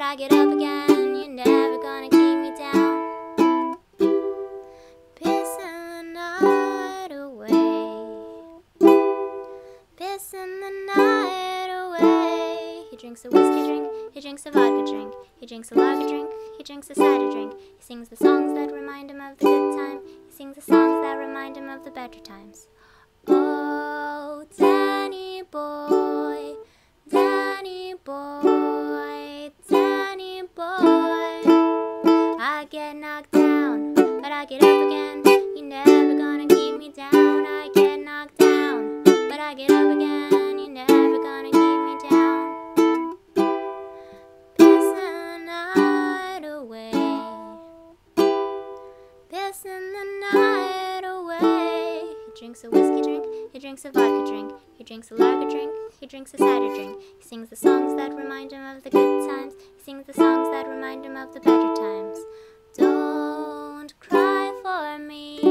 I get up again. You're never gonna keep me down. Pissing the night away, pissing the night away. He drinks a whiskey drink, he drinks a vodka drink, he drinks a lager drink, he drinks a cider drink. He sings the songs that remind him of the good time. He sings the songs that remind him of the better times. Oh, Danny boy, Danny boy, Danny boy. I get knocked down, but I get up again. You're never gonna keep me down. I get knocked down, but I get up again. You're never gonna keep me down. Pissing the night away, pissing the night away. He drinks a whiskey drink, he drinks a vodka drink, he drinks a lager drink, he drinks a cider drink. He sings the songs that remind him of the good times. He sings the songs that remind him of the better times. Don't cry for me,